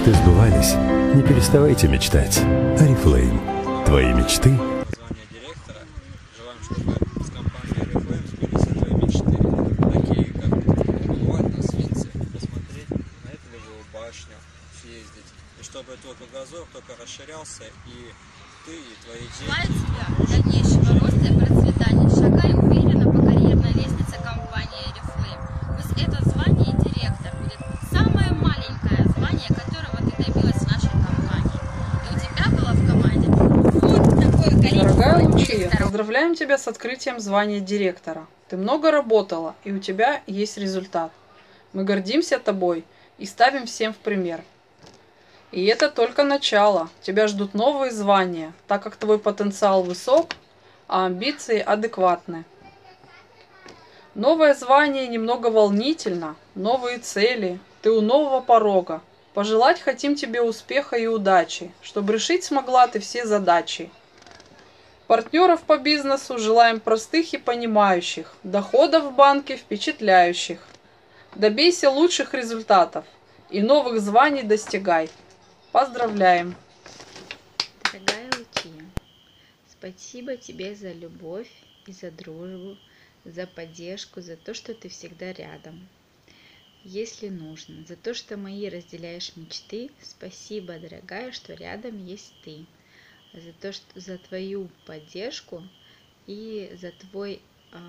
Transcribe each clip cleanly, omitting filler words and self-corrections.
мечты сбывались, не переставайте мечтать. Oriflame. Твои мечты. Звание директора. Желаем, чтобы с компанией Oriflame сбылись твои мечты. Такие, как побывать на Свинце, посмотреть на Эйфелевую башню, съездить. И чтобы твой кругозор только расширялся, и ты, и твои дети. Желаю тебя дальнейшего роста и процветания. Шагай уверенно по карьерной лестнице компании Oriflame. Пусть это звание директор будет самое маленькое звание, которого ты добилась в нашей компании. И у тебя было в команде вот такое количество Дорогая Лучия, директоров. поздравляем тебя с открытием звания директора. Ты много работала, и у тебя есть результат. Мы гордимся тобой и ставим всем в пример. И это только начало. Тебя ждут новые звания, так как твой потенциал высок, а амбиции адекватны. Новое звание немного волнительно, новые цели, ты у нового порога. Пожелать хотим тебе успеха и удачи, чтобы решить смогла ты все задачи. Партнеров по бизнесу желаем простых и понимающих, доходов в банке впечатляющих. Добейся лучших результатов и новых званий достигай. Поздравляем! Дорогая Лучия, спасибо тебе за любовь и за дружбу, за поддержку, за то, что ты всегда рядом, если нужно, за то, что мои разделяешь мечты. Спасибо, дорогая, что рядом есть ты, за то, что за твою поддержку и за твое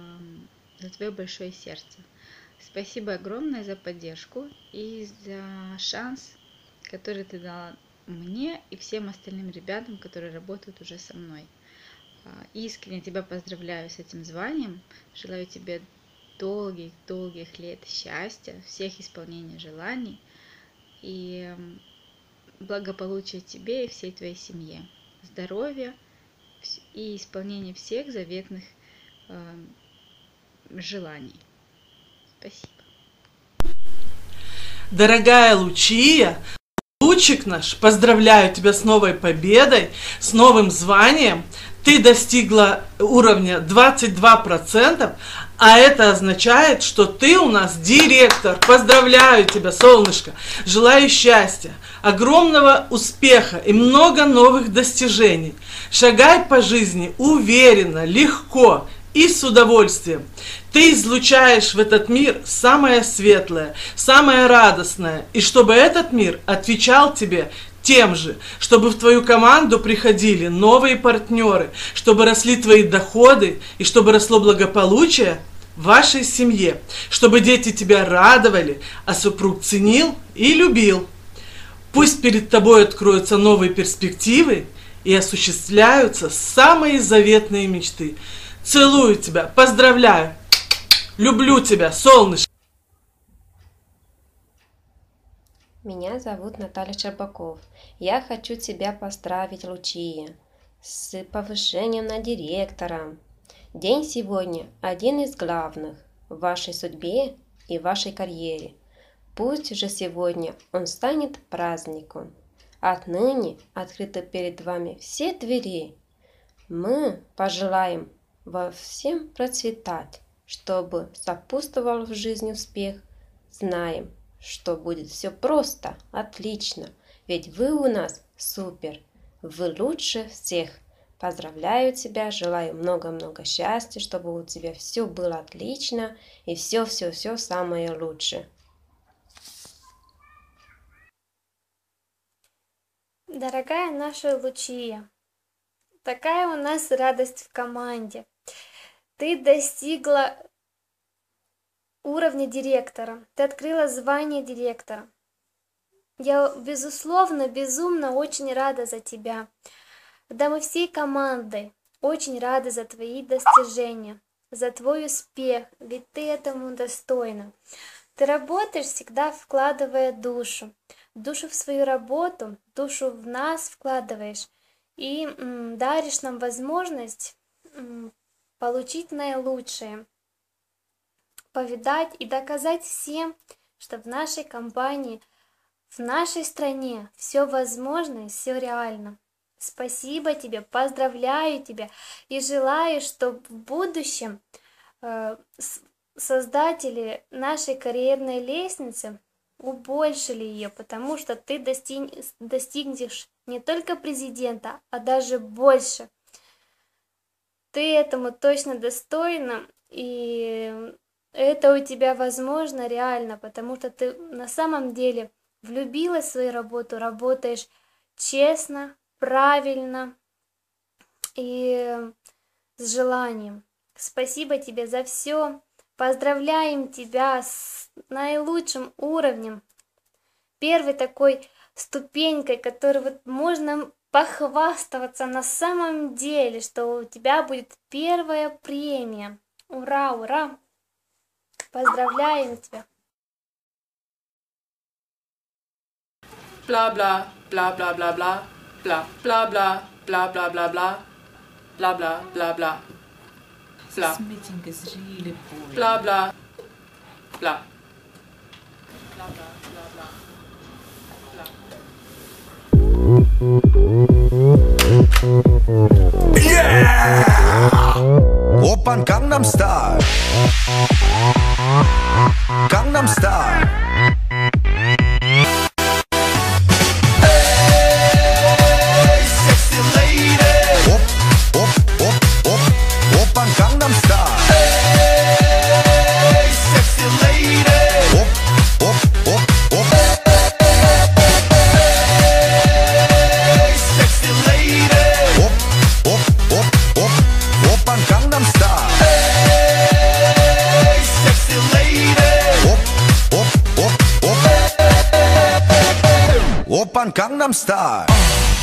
большое сердце. Спасибо огромное за поддержку и за шанс, который ты дала мне и всем остальным ребятам, которые работают уже со мной. Искренне тебя поздравляю с этим званием. Желаю тебе долгих лет счастья, всех исполнений желаний и благополучия тебе и всей твоей семье. Здоровья и исполнения всех заветных желаний. Спасибо. Дорогая Лучия, Лучик наш, поздравляю тебя с новой победой, с новым званием. Ты достигла уровня 22%, а это означает, что ты у нас директор. Поздравляю тебя, солнышко. Желаю счастья, огромного успеха и много новых достижений. Шагай по жизни уверенно, легко и с удовольствием. Ты излучаешь в этот мир самое светлое, самое радостное, и чтобы этот мир отвечал тебе тем же, чтобы в твою команду приходили новые партнеры, чтобы росли твои доходы и чтобы росло благополучие в вашей семье, чтобы дети тебя радовали, а супруг ценил и любил. Пусть перед тобой откроются новые перспективы и осуществляются самые заветные мечты. Целую тебя, поздравляю, люблю тебя, солнышко. Меня зовут Наталья Щербаков. Я хочу тебя поздравить, Лучия, с повышением на директора. День сегодня один из главных в вашей судьбе и вашей карьере. Пусть же сегодня он станет праздником. Отныне открыты перед вами все двери. Мы пожелаем во всем процветать, чтобы сопутствовал в жизни успех. Знаем, что будет все просто, отлично, ведь вы у нас супер, вы лучше всех. Поздравляю тебя, желаю много-много счастья, чтобы у тебя все было отлично и все самое лучшее. Дорогая наша Лучия, такая у нас радость в команде. Ты достигла уровня директора, ты открыла звание директора. Я, безусловно, безумно очень рада за тебя. Да, мы всей командой очень рады за твои достижения, за твой успех, ведь ты этому достойна. Ты работаешь, всегда вкладывая душу в свою работу, душу в нас вкладываешь и даришь нам возможность получить наилучшее, повидать и доказать всем, что в нашей компании, в нашей стране все возможно и все реально. Спасибо тебе, поздравляю тебя и желаю, чтобы в будущем создатели нашей карьерной лестницы убольшили ее, потому что ты достигнешь не только президента, а даже больше. Ты этому точно достойна, и это у тебя возможно реально, потому что ты на самом деле влюбилась в свою работу, работаешь честно, правильно и с желанием. Спасибо тебе за все. Поздравляем тебя с наилучшим уровнем. Первой такой ступенькой, которой вот можно похвастаться на самом деле, что у тебя будет первая премия. Ура, ура! Поздравляем тебя! Бла-бла, бла-бла-бла-бла, бла-бла-бла, бла-бла-бла-бла, бла-бла-бла-бла. Bla. Smitten is really boring. Bla bla. Bla. Bla bla bla bla. Bla. Yeah! Oppan Gangnam Style. Gangnam Style. Hey, sexy lady. Oppan Gangnam Style. Hey, sexy lady. Hey, sexy lady. Oppan Gangnam Style. Hey, sexy lady. Oppan Gangnam Style.